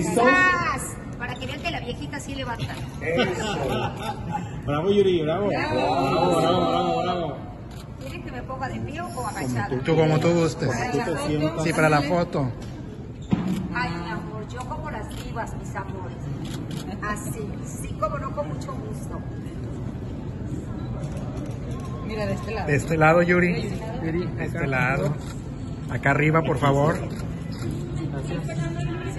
¿Listos? ¡Sas! Para que vean que la viejita sí levanta. Eso. Bravo, Yuri, bravo. Bravo, bravo, bravo, bravo. ¿Quieren que me ponga de pie o agachada? Tú como tú gustes. Tú te sientas. Sí, para la foto. Ay, mi amor, yo como las divas, mis amores. Así, sí, como no, con mucho gusto. Mira, de este lado. De este lado, Yuri. De este lado. Acá arriba, por favor.